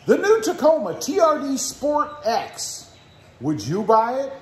The new Tacoma TRD Sport X. Would you buy it?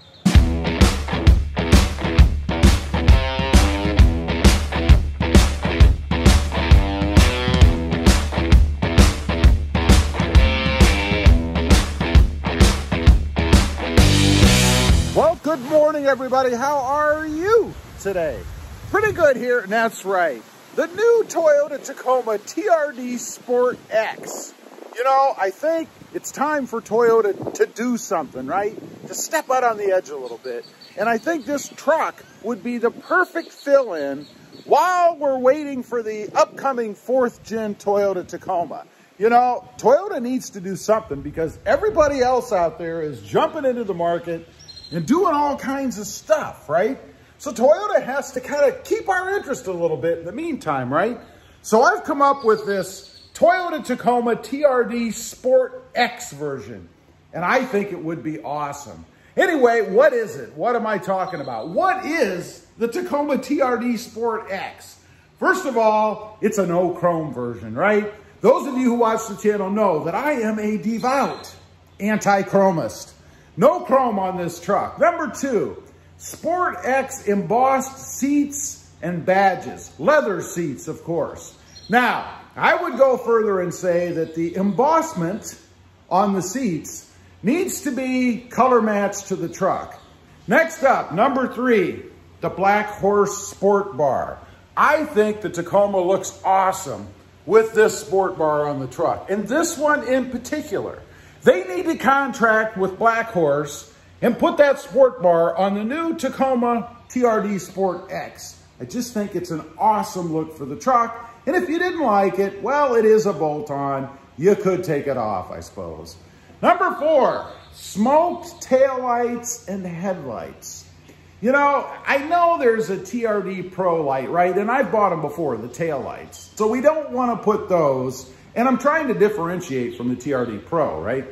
Well, good morning, everybody. How are you today? Pretty good here, and that's right. The new Toyota Tacoma TRD Sport X. You know, I think it's time for Toyota to do something, right? To step out on the edge a little bit. And I think this truck would be the perfect fill-in while we're waiting for the upcoming 4th gen Toyota Tacoma. You know, Toyota needs to do something because everybody else out there is jumping into the market and doing all kinds of stuff, right? So Toyota has to kind of keep our interest a little bit in the meantime, right? So I've come up with this Toyota Tacoma TRD Sport X version, and I think it would be awesome. Anyway, what is it? What am I talking about? What is the Tacoma TRD Sport X? First of all, it's a no chrome version, right? Those of you who watch the channel know that I am a devout anti-chromist. No chrome on this truck. Number 2, Sport X embossed seats and badges. Leather seats, of course. Now, I would go further and say that the embossment on the seats needs to be color matched to the truck. Next up, number 3, the Black Horse Sport Bar. I think the Tacoma looks awesome with this sport bar on the truck. And this one in particular. They need to contract with Black Horse and put that sport bar on the new Tacoma TRD Sport X. I just think it's an awesome look for the truck. And if you didn't like it, well, it is a bolt-on. You could take it off, I suppose. Number 4, smoked taillights and headlights. You know, I know there's a TRD Pro light, right? And I've bought them before, the taillights. So we don't want to put those, and I'm trying to differentiate from the TRD Pro, right?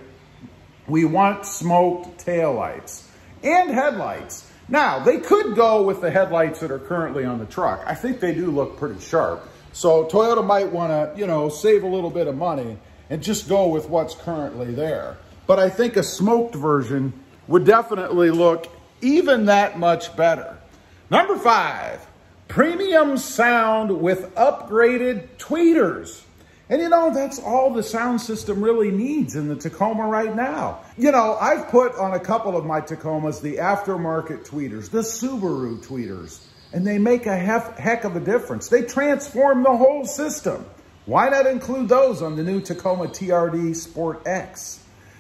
We want smoked taillights and headlights. Now, they could go with the headlights that are currently on the truck. I think they do look pretty sharp. So Toyota might want to, you know, save a little bit of money and just go with what's currently there. But I think a smoked version would definitely look even that much better. Number 5, premium sound with upgraded tweeters. And you know, that's all the sound system really needs in the Tacoma right now. You know, I've put on a couple of my Tacomas the aftermarket tweeters, the Subaru tweeters, and they make a heck of a difference. They transform the whole system. Why not include those on the new Tacoma TRD Sport X?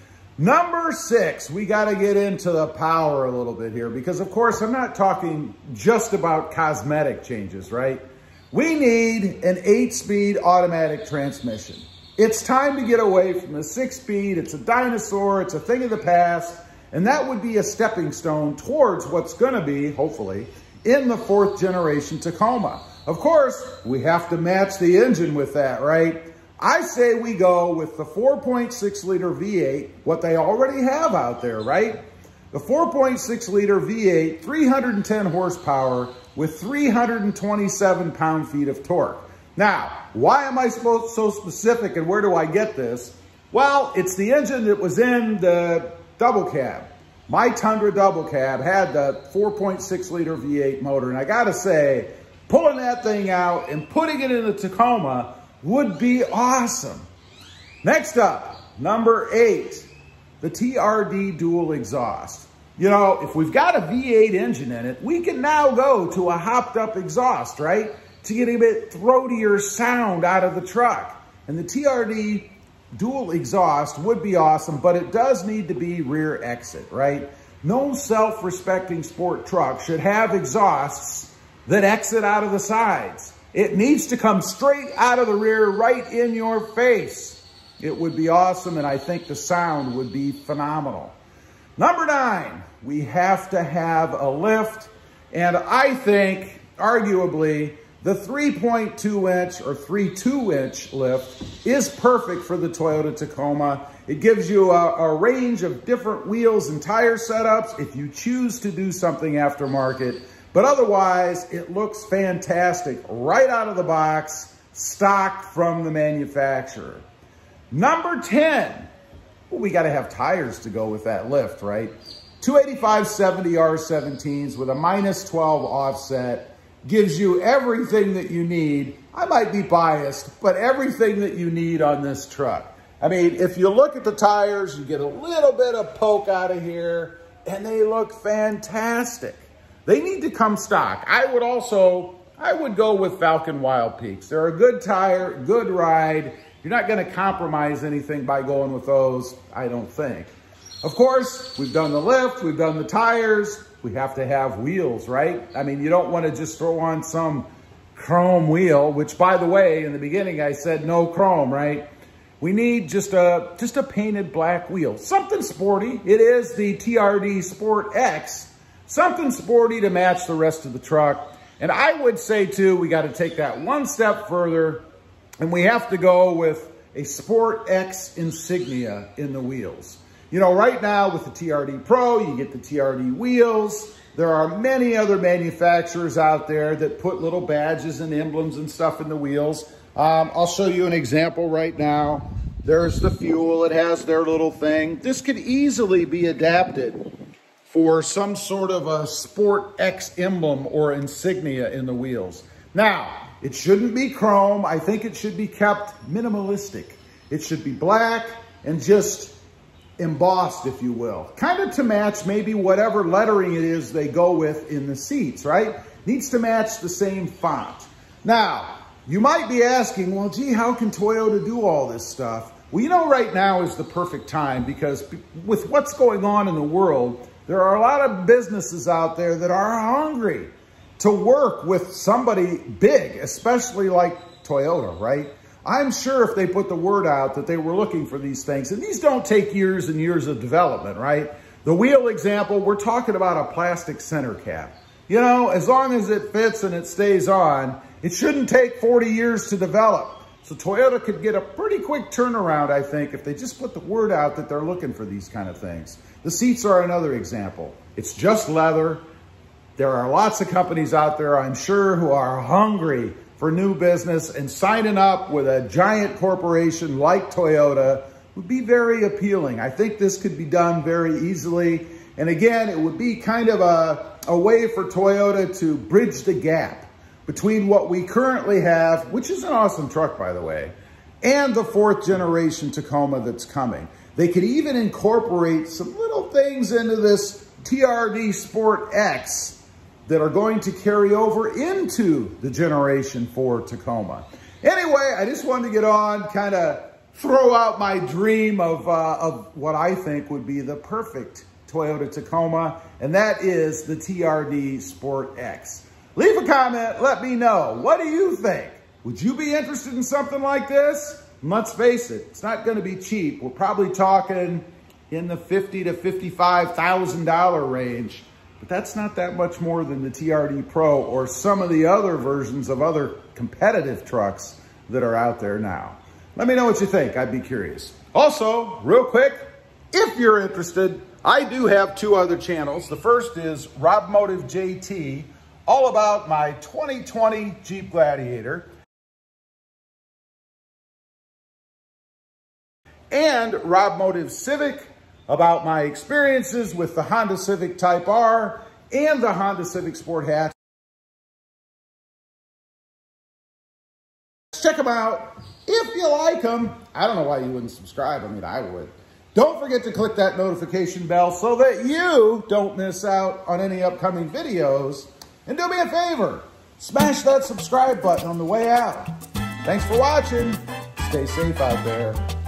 Number 6, we got to get into the power a little bit here because, of course, I'm not talking just about cosmetic changes, right? We need an 8-speed automatic transmission. It's time to get away from the 6-speed. It's a dinosaur. It's a thing of the past. And that would be a stepping stone towards what's going to be, hopefully, in the 4th generation Tacoma. Of course, we have to match the engine with that, right? I say we go with the 4.6 liter V8, what they already have out there, right? The 4.6 liter V8, 310 horsepower with 327 pound-feet of torque. Now, why am I so specific and where do I get this? Well, it's the engine that was in the double cab. My Tundra double cab had the 4.6 liter V8 motor, and I gotta say, pulling that thing out and putting it in the Tacoma would be awesome. Next up, number 8, the TRD dual exhaust. You know, if we've got a V8 engine in it, we can now go to a hopped up exhaust, right? To get a bit throatier sound out of the truck. And the TRD dual exhaust would be awesome, but it does need to be rear exit, right? No self-respecting sport truck should have exhausts that exit out of the sides. It needs to come straight out of the rear, right in your face. It would be awesome, and I think the sound would be phenomenal. Number 9, we have to have a lift, and I think, arguably, the 3.2-inch or 3.2-inch lift is perfect for the Toyota Tacoma. It gives you a range of different wheels and tire setups if you choose to do something aftermarket. But otherwise, it looks fantastic right out of the box, stock from the manufacturer. Number 10. Well, we got to have tires to go with that lift, right? 285/70 R17s with a -12 offset gives you everything that you need. I might be biased, but everything that you need on this truck. I mean, if you look at the tires, you get a little bit of poke out of here, and they look fantastic. They need to come stock. I would go with Falken Wild Peaks. They're a good tire, good ride. You're not going to compromise anything by going with those, I don't think. Of course, we've done the lift, we've done the tires. We have to have wheels, right? I mean, you don't want to just throw on some chrome wheel, which, by the way, in the beginning I said no chrome, right? We need just a painted black wheel. Something sporty. It is the TRD Sport X. Something sporty to match the rest of the truck. And I would say, too, we got to take that one step further, and we have to go with a Sport X insignia in the wheels. You know, right now with the TRD Pro, you get the TRD wheels. There are many other manufacturers out there that put little badges and emblems and stuff in the wheels. I'll show you an example right now. There's the Fuel. It has their little thing. This could easily be adapted for some sort of a Sport X emblem or insignia in the wheels. Now, it shouldn't be chrome. I think it should be kept minimalistic. It should be black and just embossed, if you will. Kind of to match maybe whatever lettering it is they go with in the seats, right? Needs to match the same font. Now, you might be asking, well, gee, how can Toyota do all this stuff? Well, you know, right now is the perfect time because with what's going on in the world, there are a lot of businesses out there that are hungry to work with somebody big, especially like Toyota, right? I'm sure if they put the word out that they were looking for these things, and these don't take years and years of development, right? The wheel example, we're talking about a plastic center cap. You know, as long as it fits and it stays on, it shouldn't take 40 years to develop. So Toyota could get a pretty quick turnaround, I think, if they just put the word out that they're looking for these kind of things. The seats are another example. It's just leather. There are lots of companies out there, I'm sure, who are hungry for new business, and signing up with a giant corporation like Toyota would be very appealing. I think this could be done very easily. And again, it would be kind of a way for Toyota to bridge the gap between what we currently have, which is an awesome truck, by the way, and the 4th generation Tacoma that's coming. They could even incorporate some little things into this TRD Sport X that are going to carry over into the Generation 4 Tacoma. Anyway, I just wanted to get on, kind of throw out my dream of what I think would be the perfect Toyota Tacoma, and that is the TRD Sport X. Leave a comment, let me know. What do you think? Would you be interested in something like this? And let's face it, it's not going to be cheap. We're probably talking in the $50,000 to $55,000 range. But that's not that much more than the TRD Pro or some of the other versions of other competitive trucks that are out there now. Let me know what you think. I'd be curious. Also, real quick, if you're interested, I do have 2 other channels. The first is Robmotive JT, all about my 2020 Jeep Gladiator. And Robmotive Civic, about my experiences with the Honda Civic Type R and the Honda Civic Sport Hatch. Check them out if you like them. I don't know why you wouldn't subscribe. I mean, I would. Don't forget to click that notification bell so that you don't miss out on any upcoming videos. And do me a favor, smash that subscribe button on the way out. Thanks for watching. Stay safe out there.